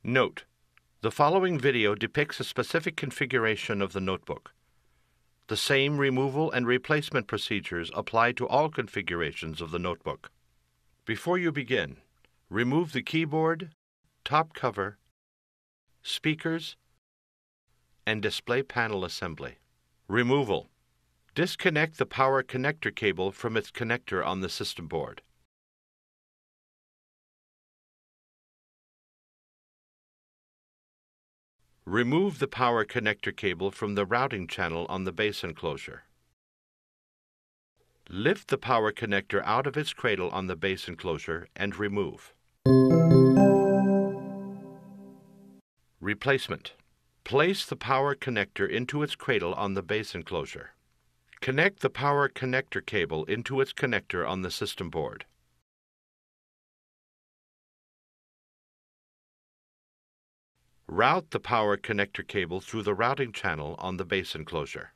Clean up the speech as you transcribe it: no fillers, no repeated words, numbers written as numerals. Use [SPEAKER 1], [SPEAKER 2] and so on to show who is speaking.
[SPEAKER 1] Note: the following video depicts a specific configuration of the notebook. The same removal and replacement procedures apply to all configurations of the notebook. Before you begin, remove the keyboard, top cover, speakers, and display panel assembly. Removal: disconnect the power connector cable from its connector on the system board. Remove the power connector cable from the routing channel on the base enclosure. Lift the power connector out of its cradle on the base enclosure and remove. Replacement: place the power connector into its cradle on the base enclosure. Connect the power connector cable into its connector on the system board. Route the power connector cable through the routing channel on the base enclosure.